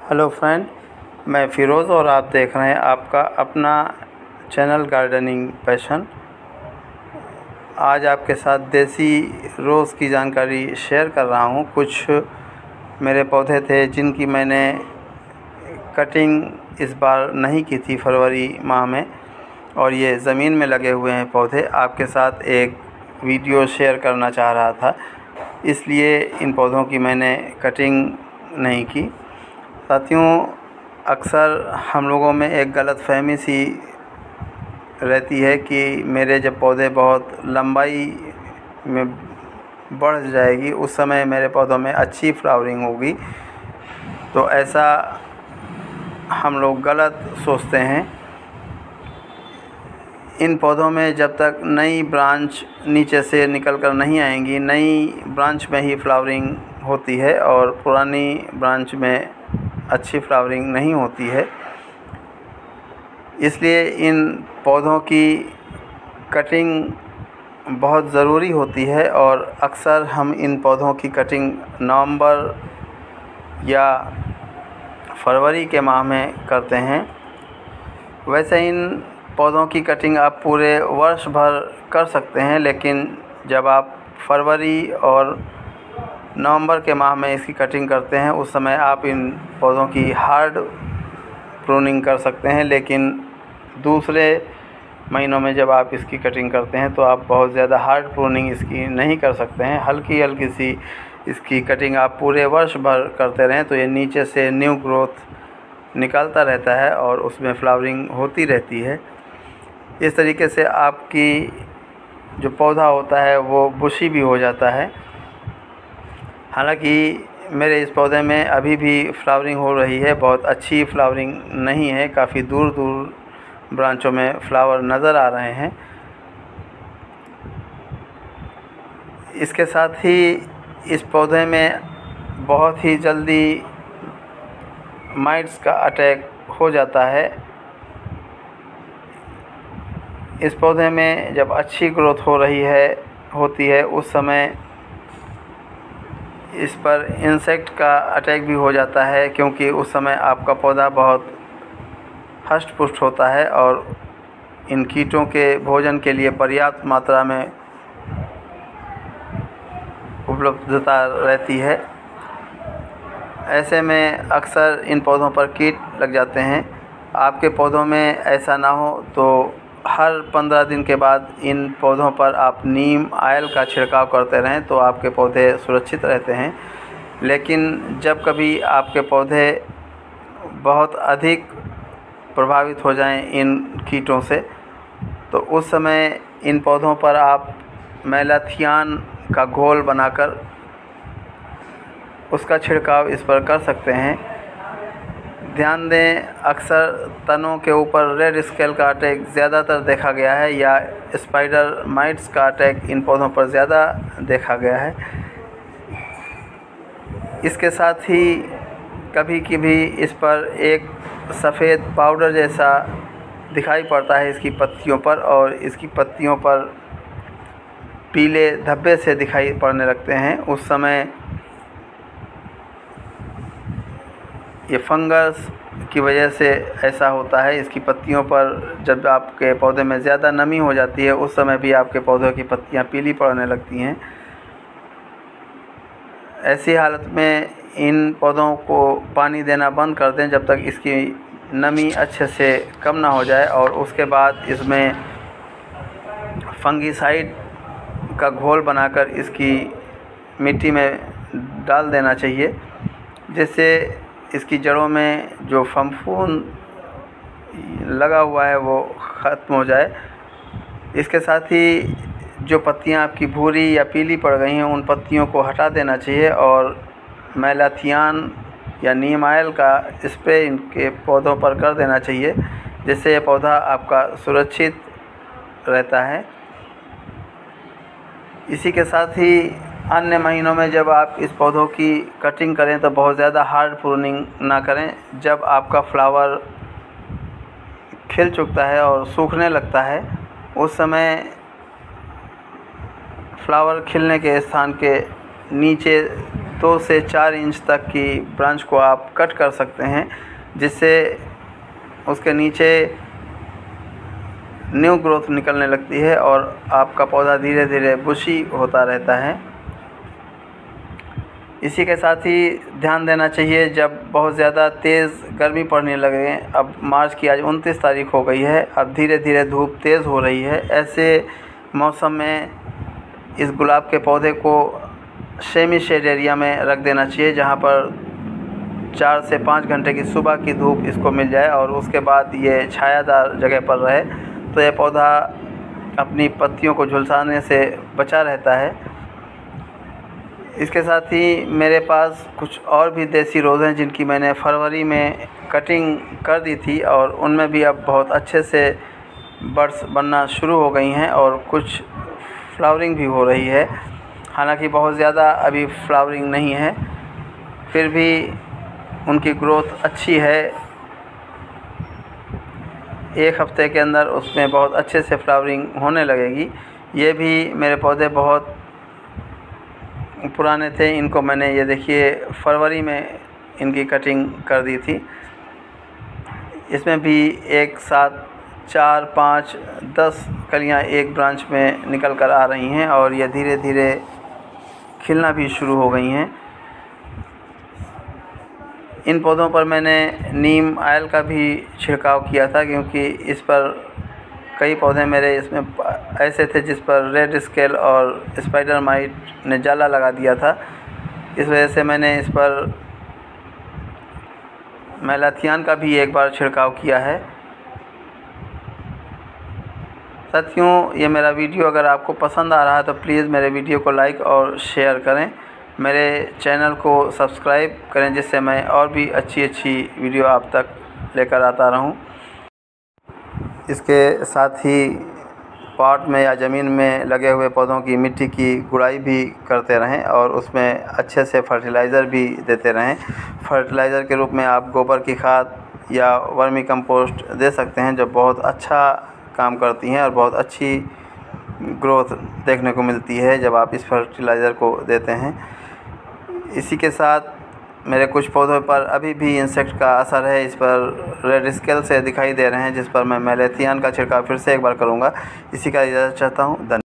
Hello friend, मैं फ़िरोज़ और आप देख रहे हैं आपका अपना चैनल गार्डनिंग पैशन। आज आपके साथ देसी रोज़ की जानकारी शेयर कर रहा हूँ। कुछ मेरे पौधे थे जिनकी मैंने कटिंग इस बार नहीं की थी फरवरी माह में, और ये ज़मीन में लगे हुए हैं पौधे। आपके साथ एक वीडियो शेयर करना चाह रहा था, इसलिए इन पौधों की मैंने कटिंग नहीं की। साथियों, अक्सर हम लोगों में एक गलतफ़हमी सी रहती है कि मेरे जब पौधे बहुत लंबाई में बढ़ जाएगी उस समय मेरे पौधों में अच्छी फ्लावरिंग होगी। तो ऐसा हम लोग गलत सोचते हैं। इन पौधों में जब तक नई ब्रांच नीचे से निकल कर नहीं आएंगी, नई ब्रांच में ही फ्लावरिंग होती है और पुरानी ब्रांच में अच्छी फ्लावरिंग नहीं होती है। इसलिए इन पौधों की कटिंग बहुत ज़रूरी होती है और अक्सर हम इन पौधों की कटिंग नवंबर या फरवरी के माह में करते हैं। वैसे इन पौधों की कटिंग आप पूरे वर्ष भर कर सकते हैं, लेकिन जब आप फरवरी और नवंबर के माह में इसकी कटिंग करते हैं उस समय आप इन पौधों की हार्ड प्रूनिंग कर सकते हैं। लेकिन दूसरे महीनों में जब आप इसकी कटिंग करते हैं तो आप बहुत ज़्यादा हार्ड प्रूनिंग इसकी नहीं कर सकते हैं। हल्की हल्की सी इसकी कटिंग आप पूरे वर्ष भर करते रहें तो ये नीचे से न्यू ग्रोथ निकलता रहता है और उसमें फ्लावरिंग होती रहती है। इस तरीके से आपकी जो पौधा होता है वो बुशी भी हो जाता है। हालांकि मेरे इस पौधे में अभी भी फ्लावरिंग हो रही है, बहुत अच्छी फ्लावरिंग नहीं है, काफ़ी दूर दूर ब्रांचों में फ्लावर नज़र आ रहे हैं। इसके साथ ही इस पौधे में बहुत ही जल्दी माइट्स का अटैक हो जाता है। इस पौधे में जब अच्छी ग्रोथ होती है उस समय इस पर इंसेक्ट का अटैक भी हो जाता है, क्योंकि उस समय आपका पौधा बहुत हष्ट पुष्ट होता है और इन कीटों के भोजन के लिए पर्याप्त मात्रा में उपलब्धता रहती है। ऐसे में अक्सर इन पौधों पर कीट लग जाते हैं। आपके पौधों में ऐसा ना हो तो हर 15 दिन के बाद इन पौधों पर आप नीम ऑयल का छिड़काव करते रहें तो आपके पौधे सुरक्षित रहते हैं। लेकिन जब कभी आपके पौधे बहुत अधिक प्रभावित हो जाएं इन कीटों से तो उस समय इन पौधों पर आप मैलाथियान का घोल बनाकर उसका छिड़काव इस पर कर सकते हैं। ध्यान दें, अक्सर तनों के ऊपर रेड स्केल का अटैक ज़्यादातर देखा गया है या स्पाइडर माइट्स का अटैक इन पौधों पर ज़्यादा देखा गया है। इसके साथ ही कभी कभी इस पर एक सफ़ेद पाउडर जैसा दिखाई पड़ता है इसकी पत्तियों पर, और इसकी पत्तियों पर पीले धब्बे से दिखाई पड़ने लगते हैं। उस समय ये फंगस की वजह से ऐसा होता है। इसकी पत्तियों पर जब आपके पौधे में ज़्यादा नमी हो जाती है उस समय भी आपके पौधों की पत्तियां पीली पड़ने लगती हैं। ऐसी हालत में इन पौधों को पानी देना बंद कर दें जब तक इसकी नमी अच्छे से कम ना हो जाए, और उसके बाद इसमें फंगिसाइड का घोल बनाकर इसकी मिट्टी में डाल देना चाहिए, जिससे इसकी जड़ों में जो फफूंद लगा हुआ है वो ख़त्म हो जाए। इसके साथ ही जो पत्तियां आपकी भूरी या पीली पड़ गई हैं उन पत्तियों को हटा देना चाहिए और मैलाथियान या नीम ऑयल का स्प्रे इनके पौधों पर कर देना चाहिए, जिससे ये पौधा आपका सुरक्षित रहता है। इसी के साथ ही अन्य महीनों में जब आप इस पौधों की कटिंग करें तो बहुत ज़्यादा हार्ड प्रूनिंग ना करें। जब आपका फ्लावर खिल चुकता है और सूखने लगता है उस समय फ्लावर खिलने के स्थान के नीचे 2 से 4 इंच तक की ब्रांच को आप कट कर सकते हैं, जिससे उसके नीचे न्यू ग्रोथ निकलने लगती है और आपका पौधा धीरे धीरे बुशी होता रहता है। इसी के साथ ही ध्यान देना चाहिए, जब बहुत ज़्यादा तेज़ गर्मी पड़ने लगे, अब मार्च की आज 29 तारीख हो गई है, अब धीरे धीरे धूप तेज़ हो रही है, ऐसे मौसम में इस गुलाब के पौधे को सेमी शेड एरिया में रख देना चाहिए, जहाँ पर 4 से 5 घंटे की सुबह की धूप इसको मिल जाए और उसके बाद ये छायादार जगह पर रहे, तो यह पौधा अपनी पत्तियों को झुलसाने से बचा रहता है। इसके साथ ही मेरे पास कुछ और भी देसी रोज़ हैं जिनकी मैंने फरवरी में कटिंग कर दी थी और उनमें भी अब बहुत अच्छे से बड्स बनना शुरू हो गई हैं और कुछ फ्लावरिंग भी हो रही है। हालांकि बहुत ज़्यादा अभी फ्लावरिंग नहीं है, फिर भी उनकी ग्रोथ अच्छी है। 1 हफ्ते के अंदर उसमें बहुत अच्छे से फ्लावरिंग होने लगेगी। ये भी मेरे पौधे बहुत पुराने थे, इनको मैंने ये देखिए फरवरी में इनकी कटिंग कर दी थी। इसमें भी एक साथ 4, 5, 10 कलियाँ एक ब्रांच में निकल कर आ रही हैं और ये धीरे धीरे खिलना भी शुरू हो गई हैं। इन पौधों पर मैंने नीम ऑयल का भी छिड़काव किया था, क्योंकि इस पर कई पौधे मेरे इसमें ऐसे थे जिस पर रेड स्केल और स्पाइडर माइट ने जाला लगा दिया था। इस वजह से मैंने इस पर मैलाथियन का भी एक बार छिड़काव किया है। साथियों, ये मेरा वीडियो अगर आपको पसंद आ रहा है तो प्लीज़ मेरे वीडियो को लाइक और शेयर करें, मेरे चैनल को सब्सक्राइब करें, जिससे मैं और भी अच्छी वीडियो आप तक लेकर आता रहूं। इसके साथ ही पॉट में या ज़मीन में लगे हुए पौधों की मिट्टी की गुड़ाई भी करते रहें और उसमें अच्छे से फर्टिलाइज़र भी देते रहें। फर्टिलाइज़र के रूप में आप गोबर की खाद या वर्मी कंपोस्ट दे सकते हैं, जो बहुत अच्छा काम करती हैं और बहुत अच्छी ग्रोथ देखने को मिलती है जब आप इस फर्टिलाइज़र को देते हैं। इसी के साथ मेरे कुछ पौधों पर अभी भी इंसेक्ट का असर है, इस पर रेड स्केल से दिखाई दे रहे हैं, जिस पर मैं मैलाथियन का छिड़काव फिर से एक बार करूंगा। इसी का इजाज़त चाहता हूं। धन्यवाद।